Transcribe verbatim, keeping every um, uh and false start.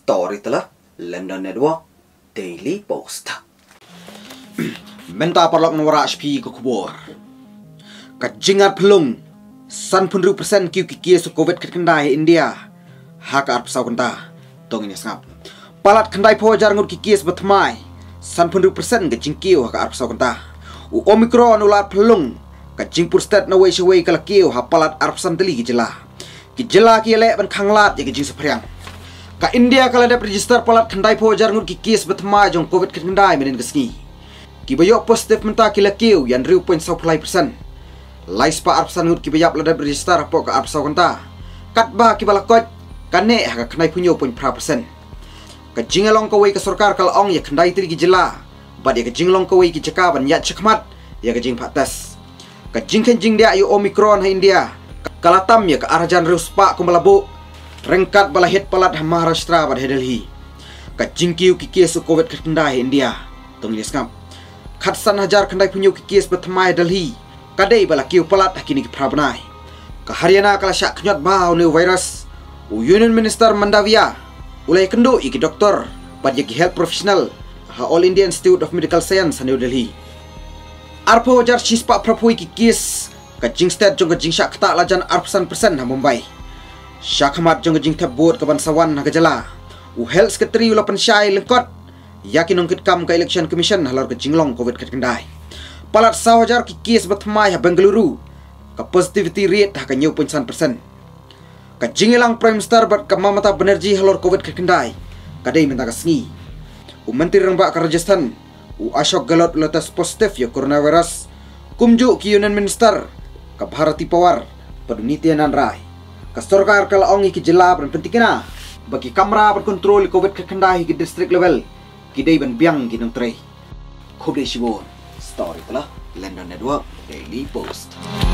story telah London Network Daily Post. Menta parlok nawara H P ko kubor. Kajingat pelung san pun persen kiu kiki su COVID kendai India. Hak arp sau kenta tong ini sangap. Palat kendai po jar ngut kiki betmai san pun persen kajing kiu hak arp sau kenta. U Omicron ulat pelung kajing pur stat na wei shwei kala kiu ha palat arp san teli gijela. Gijela ki le ban khanglat ya kajing sepriang. Ka India kala dap register palat kendai po jar ngut kiki betmai jong COVID kendai menin kesni. Kibayok positif menta kila kiu yang riu point satu persen. Lais pa arpsan ngut kibayap ladap register po ka arpsau kanta. Kat ba kibalakot kane ha ka knai punyo point pra persen. Ka jingalong kawai ka sarkar kala ong ya kendai tiri gijela. Bad ya ka jinglong kawai ki cakaban ya chakmat ya ka jing patas. Ka jingken jing dia ayu Omicron ha India. Kalatam ya ka arjan riu spa kumbalabu. Rengkat balahit palat ha Maharashtra bad Delhi. Ka jingkiu kiki su COVID kendai India. Tong ni skam. Khatsan hajar kendai punyo kiki betmai Delhi. Kadai bala kiu palat hakini ki prabnai. Ka Haryana kala syak knyot bau new virus. U Union Minister Mandavia ulai kendo iki doktor bad yaki health professional ha All India Institute of Medical Science New Delhi. Arpo jar chispa prapui ki kis ka jing state jong ka jing syak kata lajan arpsan persen ha Mumbai. Syakhamat jong ka jing tabot ka bansawan ha gajala. U health secretary ula pensyai lengkot yakin ongkit kam ka election commission halor ka jinglong COVID kendai. Palat sahajar ki kes betmai ha Bengaluru ka positivity rate ha ka zero point satu persen. Ka jingilang prime minister bat ka Mamata Banerjee halor COVID kendai kadai minta ka sngi. U menteri rangba ka Rajasthan u Ashok Gehlot letas positif ya coronavirus. Kumju ki Union Minister ka Bharati Pawar padunitianan rai. Ka sarkar kala ongi ki jila ban pentingna bagi kamera berkontrol COVID kendai ki district level kidai ban biang ki nang trai. Khobde shibon story telah London Network Daily Post.